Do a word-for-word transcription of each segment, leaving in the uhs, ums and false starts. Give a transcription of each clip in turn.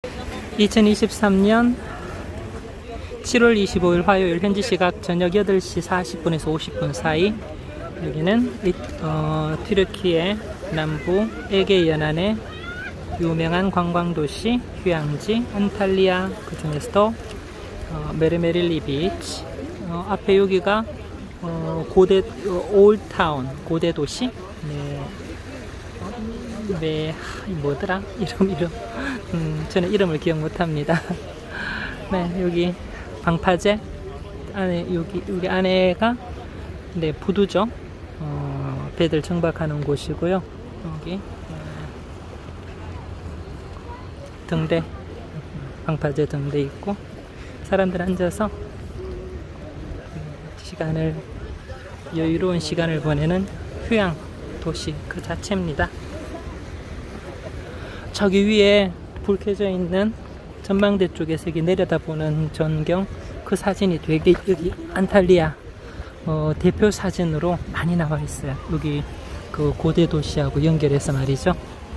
이천이십삼 년 칠월 이십오일 화요일 현지 시각 저녁 여덟 시 사십 분에서 오십 분 사이 여기는 어, 튀르키예 남부 에게 연안의 유명한 관광도시 휴양지 안탈리아, 그 중에서도 어, 메르메릴리 비치, 어, 앞에 여기가 어, 고대 어, 올타운 고대 도시. 네, 네, 뭐더라 이름 이름. 음, 저는 이름을 기억 못합니다. 네, 여기 방파제 안에 여기 여기 안에가 네 부두죠. 어, 배들 정박하는 곳이고요. 여기 등대, 방파제 등대 있고 사람들 앉아서 시간을 여유로운 시간을 보내는 휴양 도시 그 자체입니다. 저기 위에 불 켜져 있는 전망대 쪽에서 여기 내려다보는 전경, 그 사진이 되게 여기 안탈리아 어, 대표 사진으로 많이 나와 있어요. 여기 그 고대 도시하고 연결해서 말이죠.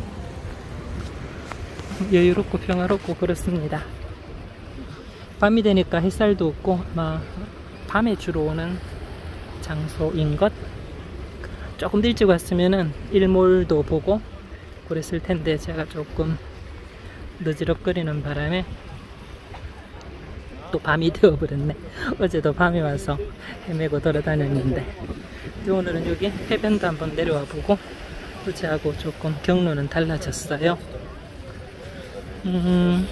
여유롭고 평화롭고 그렇습니다. 밤이 되니까 햇살도 없고 아마 밤에 주로 오는 장소인 것. 조금 일찍 왔으면은 일몰도 보고 그랬을 텐데 제가 조금 늦으럭거리는 바람에 또 밤이 되어버렸네. 어제도 밤에 와서 헤매고 돌아다녔는데 오늘은 여기 해변도 한번 내려와 보고 어제하고 조금 경로는 달라졌어요. 음,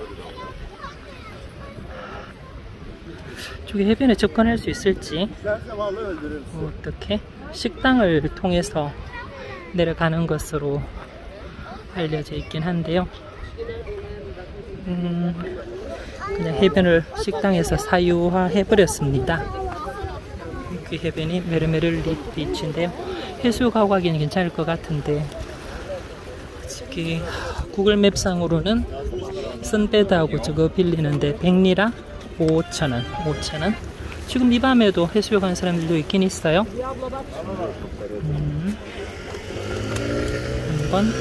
저기 해변에 접근할 수 있을지 어떻게 식당을 통해서 내려가는 것으로 알려져 있긴 한데요. 음, 그냥 해변을 식당에서 사유화해 버렸습니다. 그 해변이 메르메릴리 비치인데요. 해수욕하고 하기는 괜찮을 것 같은데 솔직히 구글맵상으로는 선베드하고 저거 빌리는데 백 리라 오천 원 오천 원. 지금 이 밤에도 해수욕하는 사람들도 있긴 있어요. 음, 한번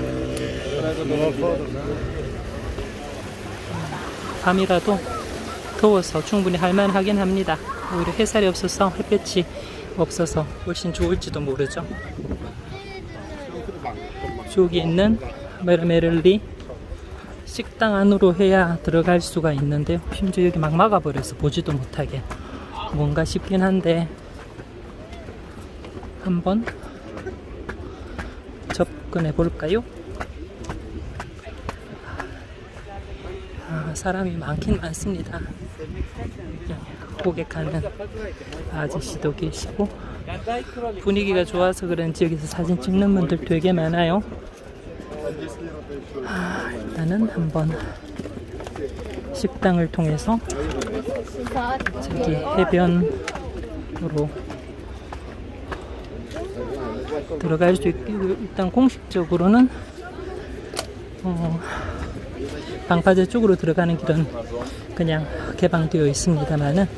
밤이라도 더워서 충분히 할만하긴 합니다. 오히려 햇살이 없어서 햇볕이 없어서 훨씬 좋을지도 모르죠. 저기 있는 메르메릴리 식당 안으로 해야 들어갈 수가 있는데요. 심지어 여기 막 막아버려서 보지도 못하게 뭔가 싶긴 한데 한번 접근해 볼까요? 아, 사람이 많긴 많습니다. 고객하는 아저씨도 계시고 분위기가 좋아서 그런지 여기서 사진 찍는 분들 되게 많아요. 아, 일단은 한번 식당을 통해서 저기 해변으로 들어갈 수 있고 일단 공식적으로는 어, 방파제 쪽으로 들어가는 길은 그냥 개방되어 있습니다만은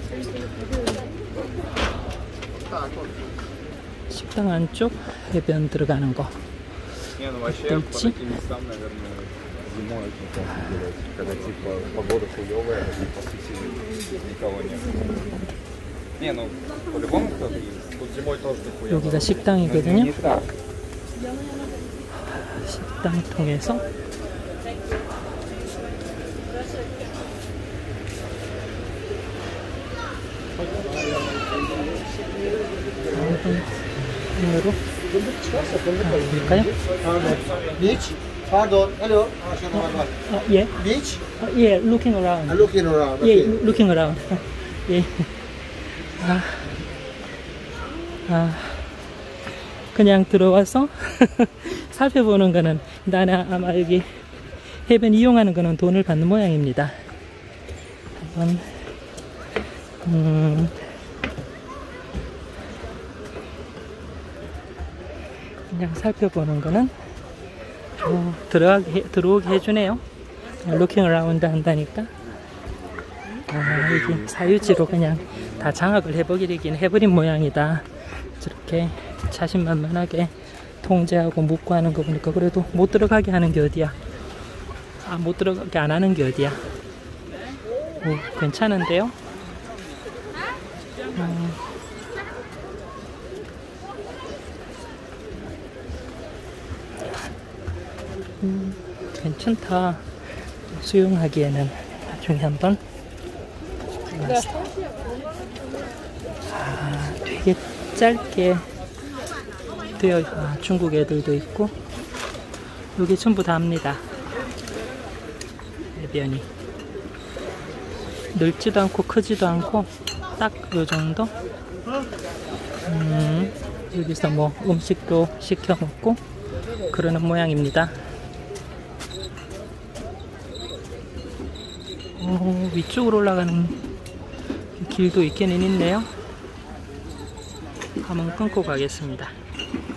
식당 안쪽 해변 들어가는 거 어떨지. 여기가 식당이거든요. 식당 통해서 으로 볼까요? Beach? Pardon. Hello. 어, 예. Beach? 어, 예, looking around. Looking around. 예, Okay. looking around. 예. 아, 아, 그냥 들어와서 살펴보는 거는 나는 아마 여기 해변 이용하는 거는 돈을 받는 모양입니다. 한번 음. 그냥 살펴보는 거는 어, 들어가게, 들어오게 해주네요. 루킹 어라운드 한다니까. 아, 여기 사유지로 그냥 다 장악을 해버리긴 해버린 모양이다. 저렇게 자신만만하게 통제하고 묵고 하는 거 보니까 그래도 못 들어가게 하는 게 어디야. 아, 못 들어가게 안 하는 게 어디야? 오, 괜찮은데요? 음, 음, 괜찮다. 수영하기에는 나중에 한번. 아, 되게 짧게 되어, 아, 중국 애들도 있고, 여기 전부 다 합니다. 해변이 넓지도 않고 크지도 않고 딱 요 정도. 음, 여기서 뭐 음식도 시켜 먹고 그러는 모양입니다. 오, 위쪽으로 올라가는 길도 있기는 있네요. 한번 끊고 가겠습니다.